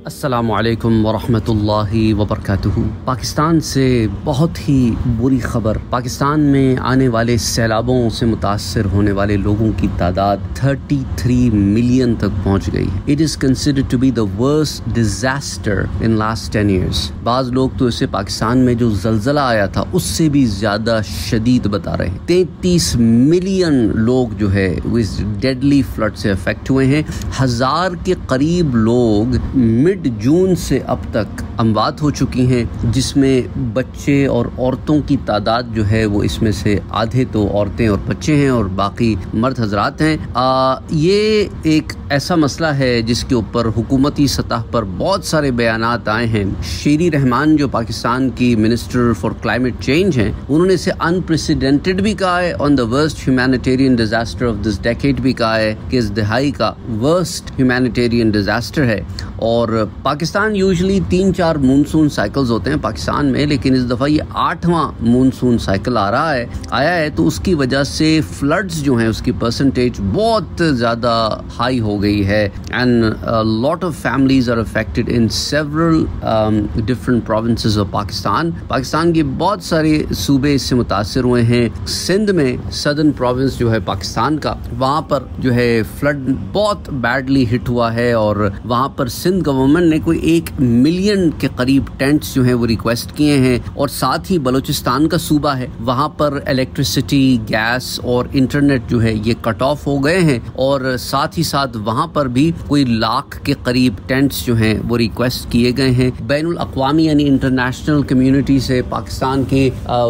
अस्सलामुअलैकुम वरहमतुल्लाहि वबरकातुहू। पाकिस्तान से बहुत ही बुरी खबर। पाकिस्तान में आने वाले सैलाबों से मुतासर होने वाले लोगों की तादाद 33 मिलियन तक पहुंच गई है। It is considered to be the worst disaster in last 10 years. बाज़ लोग तो इसे पाकिस्तान में जो जलजला आया था उससे भी ज़्यादा शदीद बता रहे हैं। 33 मिलियन लोग जो है वो इस डेडली फ्लड से अफेक्ट हुए हैं। 1000 के करीब लोग मिड जून से अब तक अमवात हो चुकी हैं, जिसमें बच्चे और औरतों की तादाद जो है वो इसमें से आधे तो औरतें और बच्चे हैं और बाकी मर्द हजरात हैं। ये एक ऐसा मसला है जिसके ऊपर हुकूमती सतह पर बहुत सारे बयानात आए हैं। शीरी रहमान जो पाकिस्तान की मिनिस्टर फॉर क्लाइमेट चेंज हैं, उन्होंने इसे अनप्रेसिडेंटेड भी कहा है, on the worst humanitarian disaster of this decade भी कहा है कि इस दिहाई का वर्स्ट ह्यूमैनिटेरियन डिजास्टर है। और पाकिस्तान यूजुअली 3-4 मानसून साइकिल्स होते हैं पाकिस्तान में, लेकिन इस दफ़ा ये 8वां मानसून साइकिल आया है, तो उसकी वजह से फ्लड्स जो हैं उसकी परसेंटेज बहुत ज़्यादा हाई हो गई है। And lot of families are affected in several different provinces of Pakistan के बहुत सारे सूबे इससे मुतासर हुए हैं। सिंध में सदर्न प्रोविंस जो है पाकिस्तान का, वहाँ पर जो है फ्लड बहुत बैडली हिट हुआ है और वहाँ पर सिंध गवर्नमेंट ने कोई 1 मिलियन के करीब टेंट्स जो हैं वो रिक्वेस्ट किए हैं। और साथ ही बलूचिस्तान का सूबा है, वहाँ पर इलेक्ट्रिसिटी, गैस और इंटरनेट जो है ये कट ऑफ हो गए हैं और साथ ही साथ वहाँ पर भी कोई 1 लाख के करीब टेंट्स जो हैं वो रिक्वेस्ट किए गए हैं। बैनुल अक़वामी यानी इंटरनेशनल कम्युनिटी से, पाकिस्तान के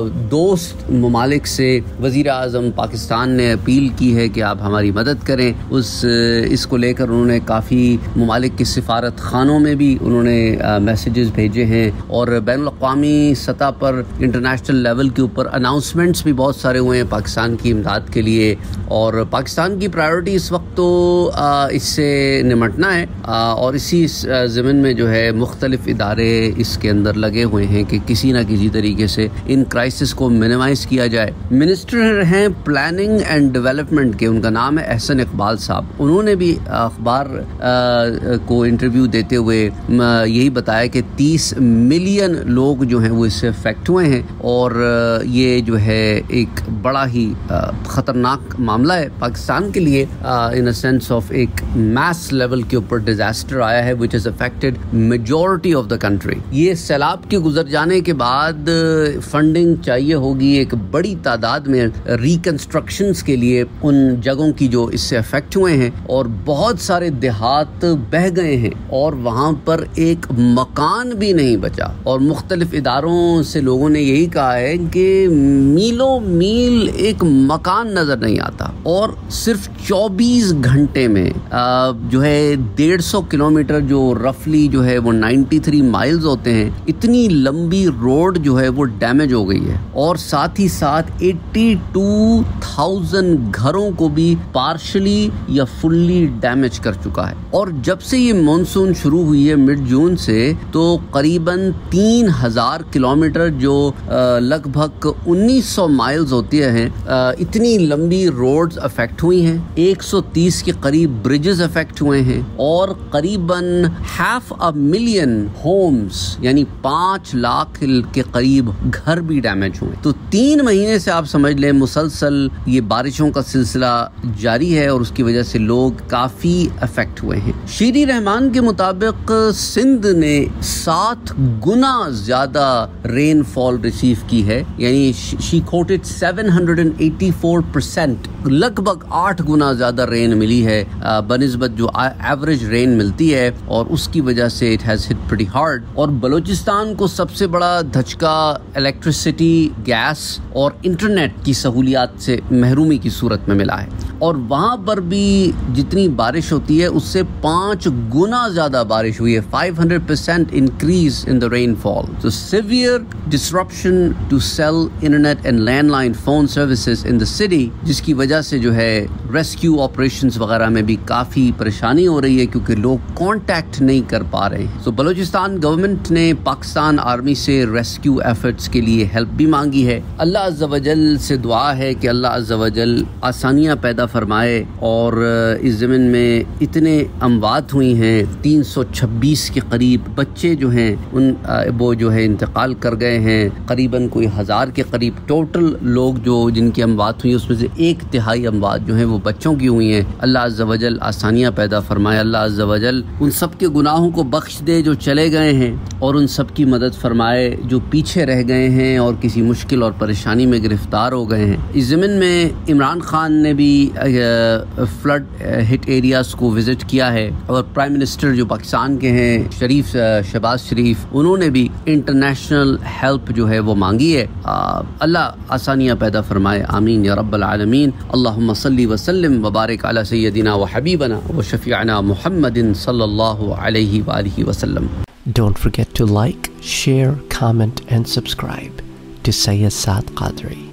दोस्त ममालिक से वज़ीर आज़म पाकिस्तान ने अपील की है कि आप हमारी मदद करें। इसको लेकर उन्होंने काफ़ी ममालिक के सिफारत खानों में भी उन्होंने मैसेजेस भेजे हैं और बैनुल अक़वामी सतह पर इंटरनेशनल लेवल के ऊपर अनाउंसमेंट्स भी बहुत सारे हुए हैं पाकिस्तान की इमदाद के लिए। और पाकिस्तान की प्रायोरिटी इस वक्त तो इससे निमटना है और इसी ज़मीन में जो है मुख्तलिफ इदारे इसके अंदर लगे हुए हैं कि किसी न किसी तरीके से इन क्राइसिस को मिनिमाइज़ किया जाए। मिनिस्टर हैं प्लानिंग एंड डेवलपमेंट के, उनका नाम है एहसन इकबाल साहब। उन्होंने भी अखबार को इंटरव्यू देते हुए यही बताया कि 30 मिलियन लोग जो हैं वो इससे अफेक्ट हुए हैं और ये जो है एक बड़ा ही ख़तरनाक मामला है पाकिस्तान के लिए। इन अ सेंस ऑफ एक मैस लेवल के ऊपर डिजास्टर आया है which is affected majority of the country. ये सैलाब के गुजर जाने के बाद फंडिंग चाहिए होगी एक बड़ी तादाद में रिकंस्ट्रक्शंस के लिए उन जगहों की जो इससे अफेक्ट हुए हैं, और बहुत सारे देहात बह गए हैं और वहाँ पर एक मकान भी नहीं बचा। और मुख्तलिफ इदारों से लोगों ने यही कहा है कि मीलों मील एक मकान नजर नहीं आता और सिर्फ 24 घंटे में जो है 150 किलोमीटर जो रफली जो है वो 93 माइल्स होते हैं, इतनी लंबी रोड जो है वो डैमेज हो गई है। और साथ ही साथ 82,000 घरों को भी पार्शली या फुल्ली डैमेज कर चुका है। और जब से ये मानसून शुरू हुई है मिड जून से, तो करीबन 3000 किलोमीटर जो लगभग 1900 माइल्स होती हैं, इतनी लंबी रोड्स अफेक्ट हुई हैं। 130 के करीब ब्रिजेस अफेक्ट हुए हैं और करीबन 500,000 होम्स यानी 5 लाख के करीब घर भी डैमेज हुए। तो 3 महीने से आप समझ लें मुसलसल ये बारिशों का सिलसिला जारी है और उसकी वजह से लोग काफ़ी अफेक्ट हुए हैं। शीरी रहमान के मुताबिक सिंध ने 7 गुना ज़्यादा रेनफॉल रिसीव की है, यानी शी कोटेड 784%, लगभग 8 गुना ज़्यादा रेन मिली है बनिस्बत जो एवरेज रेन मिलती है, और उसकी वजह से it has hit pretty hard. और बलूचिस्तान को सबसे बड़ा धचका इलेक्ट्रिसिटी, गैस और इंटरनेट की सहूलियात से महरूमी की सूरत में मिला है। और वहाँ पर भी जितनी बारिश होती है उससे 5 गुना ज़्यादा बारिश हुई है, 500% इंक्रीज इन द रेनफॉल। तो severe disruption to cell internet and landline phone services in the city, जिसकी वजह से जो है रेस्क्यू ऑपरेशंस वगैरह में भी काफ़ी परेशानी हो रही है क्योंकि लोग कांटेक्ट नहीं कर पा रहे हैं। तो बलूचिस्तान गवर्नमेंट ने पाकिस्तान आर्मी से रेस्क्यू एफर्ट्स के लिए हेल्प भी मांगी है। अल्लाह अज़्ज़ा वजल से दुआ है कि अल्लाह अज़्ज़ा वजल आसानियाँ पैदा फरमाए। और इस ज़मीन में इतने अमवात हुई हैं, 326 के करीब बच्चे जो हैं उन वो जो है इंतकाल कर गए हैं। करीबन कोई 1000 के करीब टोटल लोग जो जिनकी अमवात हुई, उसमें से 1/3 अमवात जो हैं वो बच्चों की हुई हैं। अल्लाह अज़्ज़ा वजल आसानियाँ पैदा फरमाए। अल्लाह अज़्ज़ा वजल उन सब के गुनाहों को बख्श दे जो चले गए हैं, और उन सब की मदद फरमाए जो पीछे रह गए हैं और किसी मुश्किल और परेशानी में गिरफ्तार हो गए हैं। इस ज़मीन में इमरान खान ने भी फ्लड हिट एरियाज़ को विज़िट किया है, और प्राइम मिनिस्टर जो पाकिस्तान के हैं शहबाज शरीफ, उन्होंने भी इंटरनेशनल हेल्प जो है वो मांगी है। अल्लाह आसानियाँ पैदा फरमाए। आमीन या रब्बल आलमीन। अल्लाहुम्मा सल्ली व सल्लिम व बारिक अला सय्यदिना व हबीबना व शफीअना मुहम्मदिन सल्लल्लाहु अलैहि व आलिहि वसल्लम। Don't forget to like, share, comment and subscribe to Sayyid Saad Qadri.